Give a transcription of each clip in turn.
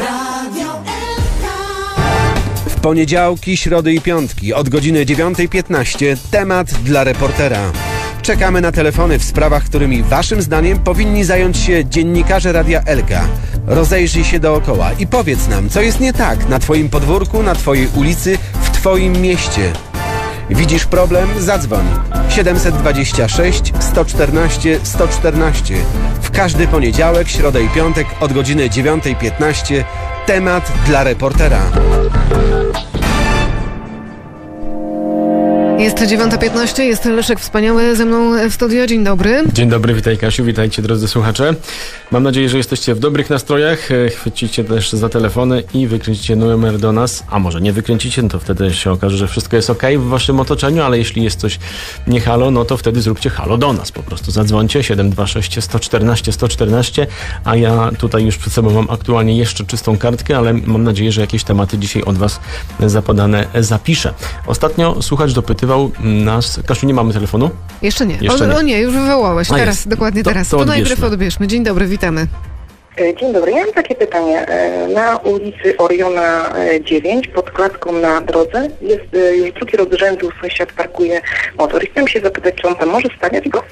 W poniedziałki, środy i piątki od godziny 9:15 temat dla reportera. Czekamy na telefony w sprawach, którymi waszym zdaniem powinni zająć się dziennikarze Radia Elka. Rozejrzyj się dookoła i powiedz nam, co jest nie tak na twoim podwórku, na twojej ulicy, w twoim mieście. Widzisz problem? Zadzwoń. 726 114 114. W każdy poniedziałek, środę i piątek od godziny 9:15 temat dla reportera. Jest 9:15, jest Leszek Wspaniały ze mną w studio. Dzień dobry. Dzień dobry, witaj Kasiu, witajcie drodzy słuchacze. Mam nadzieję, że jesteście w dobrych nastrojach, chwycicie też za telefony i wykręcicie numer do nas, a może nie wykręcicie, no to wtedy się okaże, że wszystko jest okej w waszym otoczeniu, ale jeśli jest coś nie halo, no to wtedy zróbcie halo do nas, po prostu zadzwońcie 726 114 114, a ja tutaj już przed sobą mam aktualnie jeszcze czystą kartkę, ale mam nadzieję, że jakieś tematy dzisiaj od was zapadane zapiszę. Ostatnio słuchacz dopytywał nas, Kasiu, nie mamy telefonu? Jeszcze nie. Jeszcze nie. O nie, już wywołałeś. Teraz, dokładnie teraz. To najpierw odbierzmy. Dzień dobry, witamy. Dzień dobry, ja mam takie pytanie. Na ulicy Oriona 9 pod klatką na drodze jest już drugi rok z rzędu, sąsiad parkuje motor i chciałem się zapytać, czy on tam może stawiać go?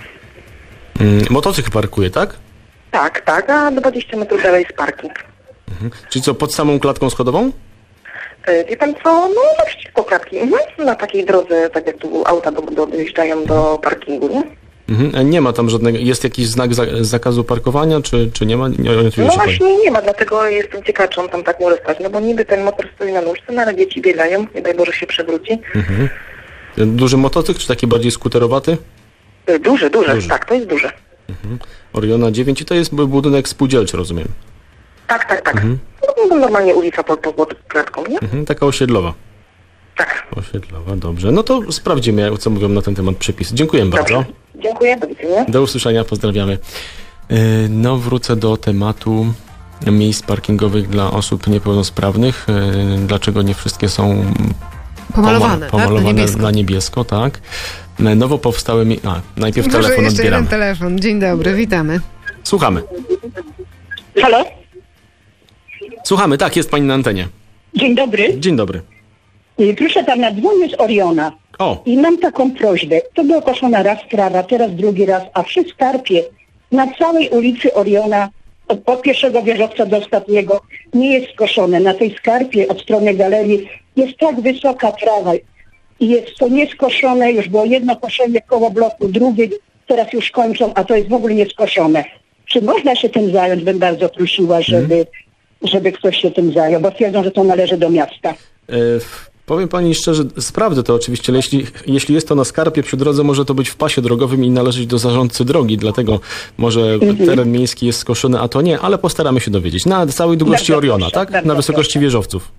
Motocykl parkuje, tak? Tak, a 20 metrów dalej jest parking. Czyli co, pod samą klatką schodową? Wie pan co? No naprzeciwko klatki. Na takiej drodze, tak jak tu auta dojeżdżają do parkingu, nie? Nie ma tam żadnego, jest jakiś znak zakazu parkowania, czy nie ma? No właśnie nie ma, dlatego jestem ciekawa, czy on tam tak może stać, no bo niby ten motor stoi na nóżce, no ale dzieci biegają, nie daj Boże się przewróci. Duży motocykl, czy taki bardziej skuterowaty? Duży, tak, to jest duży. Oriona 9 i to jest budynek spółdzielczy, rozumiem. Tak. No, normalnie ulica pod klatką, nie? Taka osiedlowa. Tak. Osiedlowa, dobrze. No to sprawdzimy, co mówią na ten temat przepisy. Dziękuję bardzo. Dziękuję, do widzenia. Do usłyszenia, pozdrawiamy. No, wrócę do tematu miejsc parkingowych dla osób niepełnosprawnych. Dlaczego nie wszystkie są pomalowane na niebiesko, tak? Nowo powstałe... najpierw telefon jeszcze odbieramy. Jeden telefon. Dzień dobry, witamy. Słuchamy. Halo? Słuchamy, tak, jest pani na antenie. Dzień dobry. Dzień dobry. Proszę pana, dzwonię z Oriona. O. I mam taką prośbę. To była koszona raz trawa, teraz drugi raz, a przy skarpie na całej ulicy Oriona od pierwszego wieżowca do ostatniego nie jest skoszone. Na tej skarpie od strony galerii jest tak wysoka trawa i jest to nieskoszone. Już było jedno koszenie koło bloku, drugie teraz już kończą, a to jest w ogóle nieskoszone. Czy można się tym zająć? Bym bardzo prosiła, żeby ktoś się tym zajął, bo twierdzą, że to należy do miasta. Powiem pani szczerze, sprawdzę to oczywiście, ale jeśli jest to na skarpie przy drodze, może to być w pasie drogowym i należeć do zarządcy drogi, dlatego może teren miejski jest skoszony, a to nie, ale postaramy się dowiedzieć. Na całej długości Oriona, tak? Na wysokości wieżowców.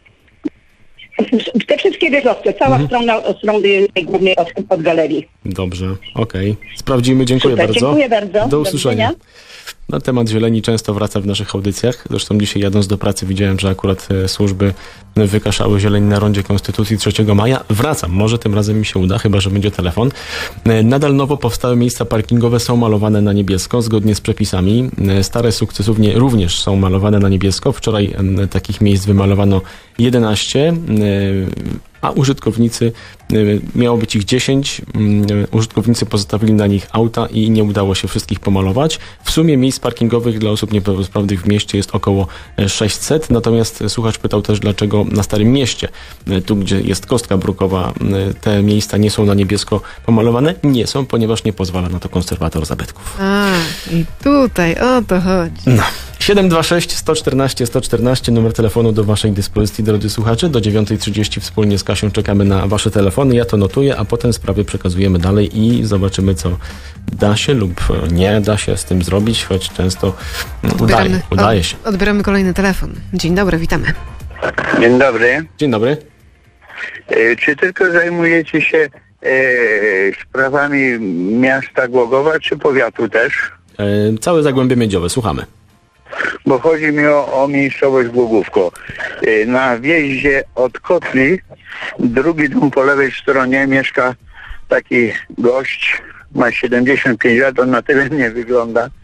Te wszystkie wieżowce, cała strona od strony głównej od galerii. Dobrze, okej. Sprawdzimy, dziękuję Super, bardzo. dziękuję bardzo. Do usłyszenia. Na temat zieleni często wraca w naszych audycjach. Zresztą dzisiaj jadąc do pracy widziałem, że akurat służby wykaszały zieleń na rondzie Konstytucji 3 maja. Wracam, może tym razem mi się uda, chyba że będzie telefon. Nadal nowo powstałe miejsca parkingowe są malowane na niebiesko, zgodnie z przepisami. Stare sukcesywnie również są malowane na niebiesko. Wczoraj takich miejsc wymalowano 11, a użytkownicy, miało być ich 10, użytkownicy pozostawili na nich auta i nie udało się wszystkich pomalować. W sumie miejsc parkingowych dla osób niepełnosprawnych w mieście jest około 600, natomiast słuchacz pytał też, dlaczego na Starym Mieście, tu gdzie jest kostka brukowa, te miejsca nie są na niebiesko pomalowane. Nie są, ponieważ nie pozwala na to konserwator zabytków. I tutaj o to chodzi. No. 726 114 114, numer telefonu do waszej dyspozycji, drodzy słuchacze. Do 9:30 wspólnie z Kasią czekamy na wasze telefony. Ja to notuję, a potem sprawy przekazujemy dalej i zobaczymy, co da się lub nie da się z tym zrobić, choć często udaje się. Odbieramy kolejny telefon. Dzień dobry, witamy. Dzień dobry. Dzień dobry. Czy tylko zajmujecie się sprawami miasta Głogowa, czy powiatu też? Całe Zagłębie Miedziowe, słuchamy. Bo chodzi mi o miejscowość Głogówko. Na wjeździe od Kotli, drugi dom po lewej stronie, mieszka taki gość, ma 75 lat, on na tyle nie wygląda.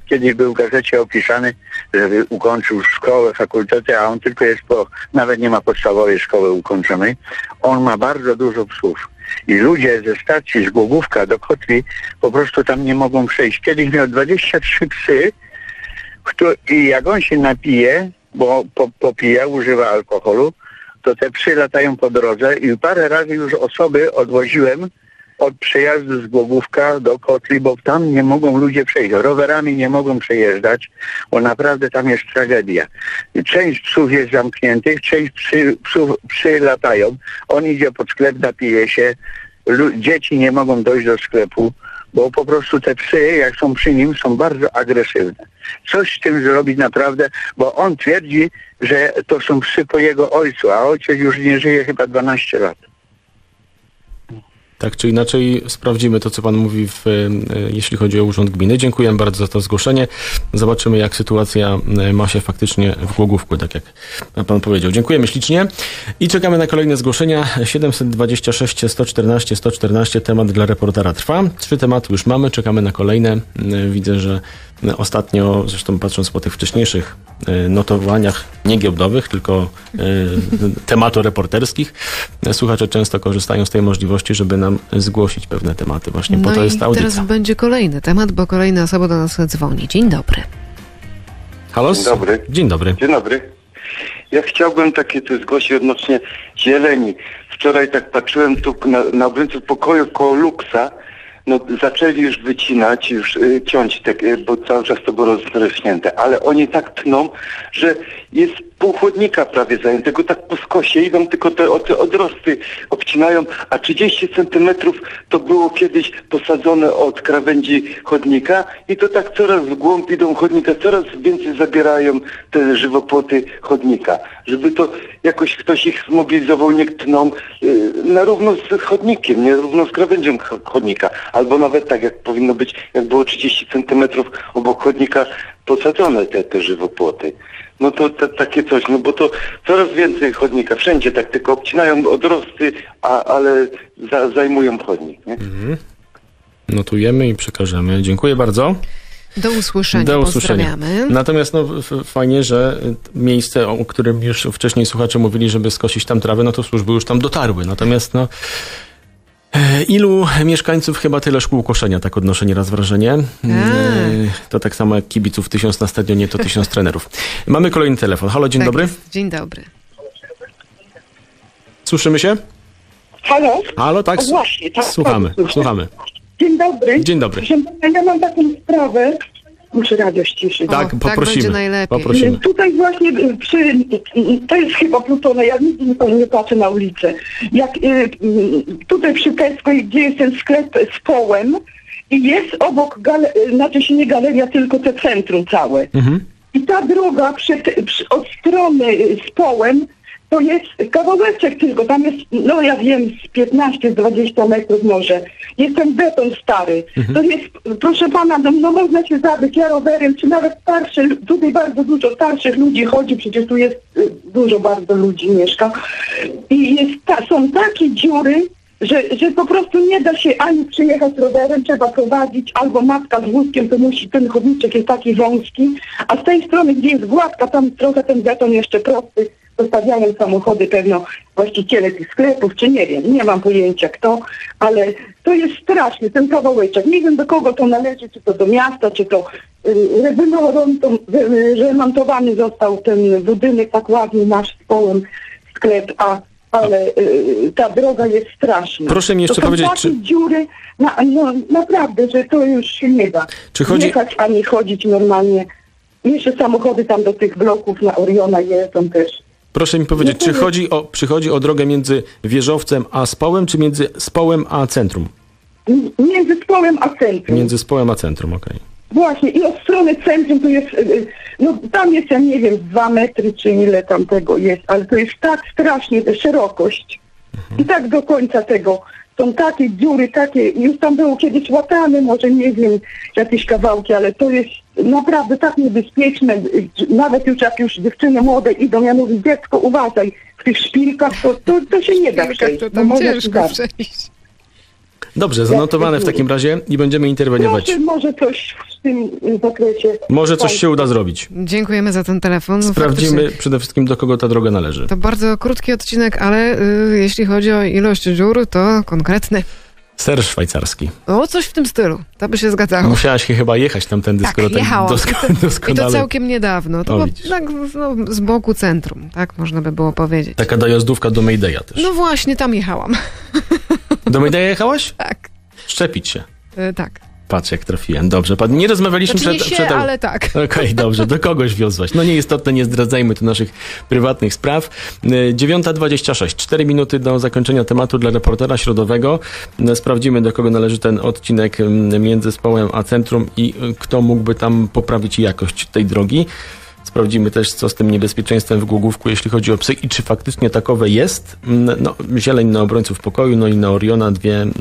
kiedyś był w gazecie opisany, żeby ukończył szkołę, fakultety, a on tylko jest nawet nie ma podstawowej szkoły ukończonej. On ma bardzo dużo psów. I ludzie ze stacji z Głogówka do Kotli po prostu tam nie mogą przejść. Kiedyś miał 23 psy i jak on się napije, bo popija, używa alkoholu, to te psy latają po drodze i parę razy już osoby odwoziłem od przejazdu z Głogówka do Kotli, bo tam nie mogą ludzie przejść. Rowerami nie mogą przejeżdżać, bo naprawdę tam jest tragedia. Część psów jest zamkniętych, część psy latają. On idzie pod sklep, napije się. Dzieci nie mogą dojść do sklepu, bo po prostu te psy, jak są przy nim, są bardzo agresywne. Coś z tym zrobić naprawdę, bo on twierdzi, że to są psy po jego ojcu, a ojciec już nie żyje chyba 12 lat. Tak czy inaczej sprawdzimy to, co pan mówi, jeśli chodzi o Urząd Gminy. Dziękuję bardzo za to zgłoszenie. Zobaczymy, jak sytuacja ma się faktycznie w Głogówku, tak jak pan powiedział. Dziękujemy ślicznie i czekamy na kolejne zgłoszenia. 726 114 114, temat dla reportera trwa. 3 tematy już mamy, czekamy na kolejne. Widzę, że ostatnio, zresztą patrząc po tych wcześniejszych notowaniach, nie giełdowych, tylko tematoreporterskich, słuchacze często korzystają z tej możliwości, żeby nam zgłosić pewne tematy. Właśnie po to jest audycja. Teraz będzie kolejny temat, bo kolejna osoba do nas dzwoni. Dzień dobry. Halo? Dzień dobry. Dzień dobry. Dzień dobry. Ja chciałbym takie tu zgłosić odnośnie zieleni. Wczoraj tak patrzyłem tu na obrońców pokoju koło Luksa. No zaczęli już wycinać, już ciąć, bo cały czas to było rozrośnięte, ale oni tak tną, że jest pół chodnika prawie zajętego, tak po skosie idą, tylko te odrosty obcinają, a 30 centymetrów to było kiedyś posadzone od krawędzi chodnika i to tak coraz w głąb idą chodnika, coraz więcej zabierają te żywopłoty chodnika. Żeby to jakoś ktoś ich zmobilizował, niech tną na równo z chodnikiem, nie równo z krawędzią chodnika. Albo nawet tak, jak powinno być, jak było 30 centymetrów obok chodnika posadzone te żywopłoty. No to takie coś, no bo to coraz więcej chodnika, wszędzie tak, tylko obcinają odrosty, ale zajmują chodnik, nie? Notujemy i przekażemy. Dziękuję bardzo. Do usłyszenia. Pozdrawiamy. Natomiast fajnie, że miejsce, o którym już wcześniej słuchacze mówili, żeby skosić tam trawę, no to służby już tam dotarły. Natomiast ilu mieszkańców, chyba tyle szkół koszenia, tak odnoszę nieraz wrażenie. To tak samo jak kibiców 1000 na stadionie, to 1000 trenerów. Mamy kolejny telefon. Halo, dzień dobry. Jest. Dzień dobry. Słyszymy się? Halo? Halo, tak? Właśnie, tak. Słuchamy. Dzień dobry. Dzień dobry. Ja mam taką sprawę. Muszę radio ściszyć. Tak, tak poprosimy. będzie najlepiej. Poprosimy. Tutaj właśnie to jest chyba Plutona, ja nigdy nie patrzę na ulicę. Jak tutaj przy Tesco, gdzie jest ten sklep z Połem i jest obok, znaczy się nie galeria, tylko te centrum całe. I ta droga od strony z Połem to jest kawałeczek tylko, tam jest, no ja wiem, z 15-20 metrów może. Jest ten beton stary. To jest, proszę pana, no można się zabyć, ja rowerem, czy nawet starszy, tutaj bardzo dużo starszych ludzi chodzi, przecież tu jest dużo bardzo ludzi mieszka. I są takie dziury, że po prostu nie da się ani przyjechać rowerem, trzeba prowadzić, albo matka z wózkiem, to musi, ten chodniczek jest taki wąski, a z tej strony, gdzie jest gładka, tam trochę ten beton jeszcze prosty, zostawiają samochody pewno właściciele tych sklepów, czy nie wiem, nie mam pojęcia kto, ale to jest straszny ten kawałeczek. Nie wiem do kogo to należy, czy to do miasta, czy to remontowany został ten budynek tak ładny, nasz z Połem sklep, ale ta droga jest straszna. Proszę mi jeszcze powiedzieć, takie dziury, naprawdę, że to już się nie da. Czy chodzi... Jechać ani chodzić normalnie. Jeszcze samochody tam do tych bloków na Oriona jeżdżą też. Proszę mi powiedzieć, czy chodzi o drogę między Wieżowcem a Społem, czy między Społem a centrum? Między Społem a centrum. Między Społem a centrum, okej. Właśnie, i od strony centrum to jest, no tam jest, ja nie wiem, 2 metry, czy ile tam tego jest, ale to jest tak strasznie, ta szerokość. I tak do końca tego. Są takie dziury, już tam było kiedyś łatane, może nie wiem, jakieś kawałki, ale to jest naprawdę tak niebezpieczne. Nawet jak dziewczyny młode idą, ja mówię, dziecko, uważaj, w tych szpilkach to się nie da przejść. To tam ciężko przejść. Dobrze, zanotowane w takim razie i będziemy interweniować. Może coś w tym zakresie. Może coś się uda zrobić. Dziękujemy za ten telefon. Sprawdzimy Faktycznie. przede wszystkim, do kogo ta droga należy. To bardzo krótki odcinek, ale jeśli chodzi o ilość dziur, to konkretny. Ser szwajcarski. O, coś w tym stylu. To by się zgadzało. Musiałaś chyba jechać tamtędy, Tak, skoro tak jechałam. I to doskonale... całkiem niedawno. To O, było widzisz. tak z boku centrum, tak można by było powiedzieć. Taka dojazdówka do Maydaya też. No właśnie, tam jechałam. Do Maydaya jechałaś? Tak, Szczepić się. tak. Patrz, jak trafiłem. Dobrze, nie rozmawialiśmy Znaczy nie się, ale tak. Okej, dobrze, do kogoś wiozłaś. No nieistotne, nie zdradzajmy tu naszych prywatnych spraw. 9:26, 4 minuty do zakończenia tematu dla reportera środowego. Sprawdzimy, do kogo należy ten odcinek między zespołem a centrum i kto mógłby tam poprawić jakość tej drogi. Sprawdzimy też, co z tym niebezpieczeństwem w Głogówku, jeśli chodzi o psy i czy faktycznie takowe jest. No, zieleń na obrońców pokoju, no i na Oriona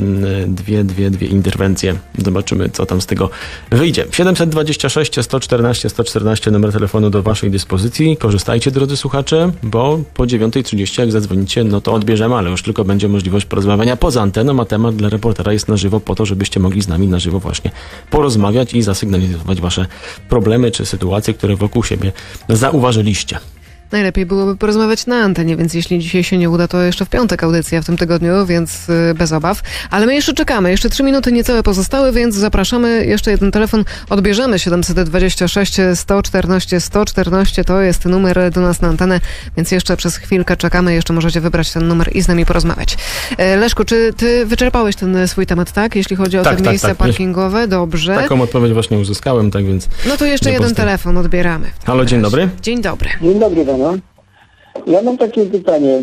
dwie interwencje. Zobaczymy, co tam z tego wyjdzie. 726 114 114 numer telefonu do waszej dyspozycji. Korzystajcie, drodzy słuchacze, bo po 9:30 jak zadzwonicie, no to odbierzemy, ale już tylko będzie możliwość porozmawiania poza anteną, a temat dla reportera jest na żywo po to, żebyście mogli z nami na żywo właśnie porozmawiać i zasygnalizować wasze problemy czy sytuacje, które wokół siebie zauważyliście. Najlepiej byłoby porozmawiać na antenie, więc jeśli dzisiaj się nie uda, to jeszcze w piątek audycja w tym tygodniu, więc bez obaw. Ale my jeszcze czekamy. Jeszcze 3 minuty niecałe pozostały, więc zapraszamy. Jeszcze jeden telefon odbierzemy. 726 114 114 to jest numer do nas na antenę, więc jeszcze przez chwilkę czekamy. Jeszcze możecie wybrać ten numer i z nami porozmawiać. Leszku, czy ty wyczerpałeś ten swój temat, tak? Jeśli chodzi o te miejsca parkingowe? Dobrze. Taką odpowiedź właśnie uzyskałem, tak więc... No to jeszcze jeden telefon odbieramy. Halo, dzień dobry. Dzień dobry. Dzień dobry panu. Ja mam takie pytanie.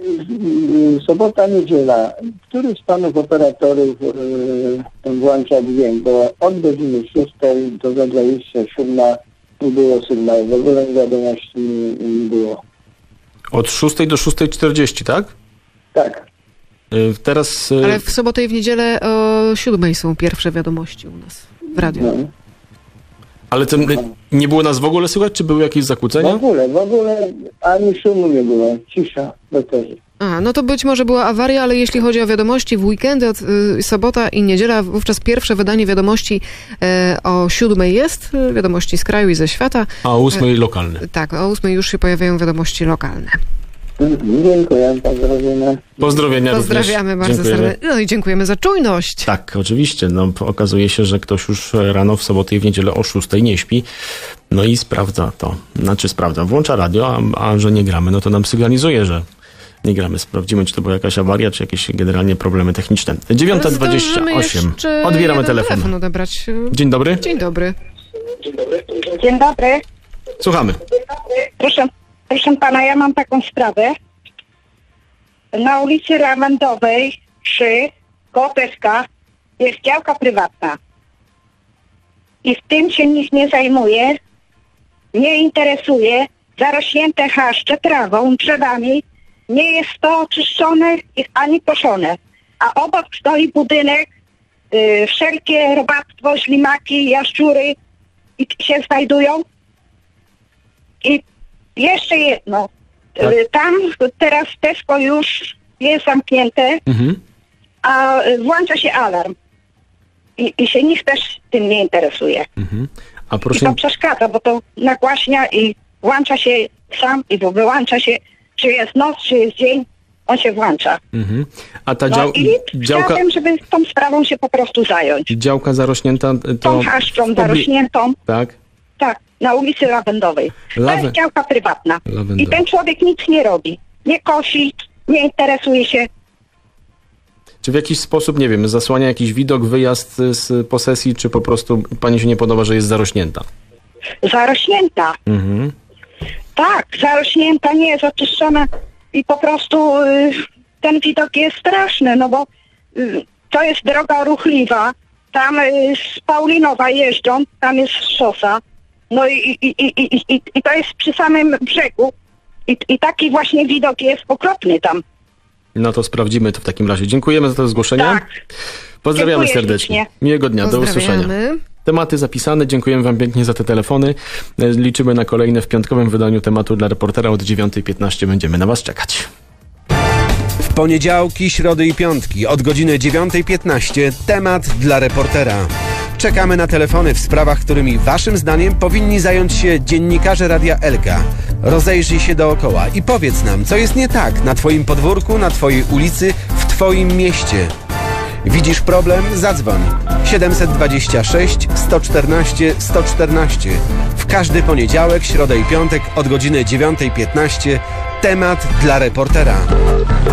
Sobota, niedziela. Który z panów operatorów włącza dźwięk? Bo od godziny 6 do 27 nie było sygnału. W ogóle wiadomości nie było. Od 6 do 6:40, tak? Tak. Teraz... Ale w sobotę i w niedzielę o 7 są pierwsze wiadomości u nas w radiu. No. Ale to nie było nas w ogóle słychać, czy były jakieś zakłócenia? W ogóle ani szumu nie było. Cisza do tego. No to być może była awaria, ale jeśli chodzi o wiadomości w weekendy, od sobota i niedziela, wówczas pierwsze wydanie wiadomości o 7 jest, wiadomości z kraju i ze świata. A o 8 lokalne. Tak, o 8 już się pojawiają wiadomości lokalne. Dziękuję, pozdrowienia. Pozdrowienia Pozdrawiamy również. bardzo serdecznie. No i dziękujemy za czujność. Tak, oczywiście. No, okazuje się, że ktoś już rano w sobotę i w niedzielę o 6 nie śpi. No i sprawdza to. Włącza radio, a że nie gramy, no to nam sygnalizuje, że nie gramy. Sprawdzimy, czy to była jakaś awaria, czy jakieś generalnie problemy techniczne. 9:28. Odbieramy telefon. Odebrać. Dzień dobry. Dzień dobry. Dzień dobry. Słuchamy. Proszę pana, ja mam taką sprawę. Na ulicy Lawendowej 3 koło Peszka jest działka prywatna. I w tym się nikt nie zajmuje, nie interesuje, zarośnięte chaszcze trawą, drzewami, nie jest to oczyszczone ani koszone. A obok stoi budynek, wszelkie robactwo, ślimaki, jaszczury się znajdują. I jeszcze jedno. Tak. Tam teraz Tesco już jest zamknięte, a włącza się alarm. I się nikt też tym nie interesuje. A I proszę... to przeszkadza, bo to nagłaśnia i włącza się sam i wyłącza się, czy jest noc, czy jest dzień, on się włącza. A ta I chciałabym, żeby tą sprawą się po prostu zająć. działka zarośnięta to... Tą chaszczą zarośniętą. Tak? Tak, na ulicy Lawendowej. To jest działka prywatna. I ten człowiek nic nie robi. Nie kosi, nie interesuje się. Czy w jakiś sposób, nie wiem, zasłania jakiś widok, wyjazd z posesji, czy po prostu pani się nie podoba, że jest zarośnięta? Zarośnięta. Tak, zarośnięta, nie jest oczyszczona i po prostu ten widok jest straszny, no bo to jest droga ruchliwa. Tam z Paulinowa jeżdżą, tam jest szosa. No i to jest przy samym brzegu. I taki właśnie widok jest okropny tam. No to sprawdzimy to w takim razie. Dziękujemy za to zgłoszenie. Tak. Pozdrawiamy Dziękuję serdecznie. ślicznie. Miłego dnia, do usłyszenia. Pozdrawiamy. Tematy zapisane, dziękujemy wam pięknie za te telefony. Liczymy na kolejne w piątkowym wydaniu tematu dla reportera od 9:15. Będziemy na was czekać. poniedziałki, środy i piątki od godziny 9:15 temat dla reportera. Czekamy na telefony w sprawach, którymi waszym zdaniem powinni zająć się dziennikarze Radia Elka. Rozejrzyj się dookoła i powiedz nam, co jest nie tak na twoim podwórku, na twojej ulicy, w twoim mieście. Widzisz problem? Zadzwoń. 726 114 114. W każdy poniedziałek, środę i piątek od godziny 9:15 temat dla reportera.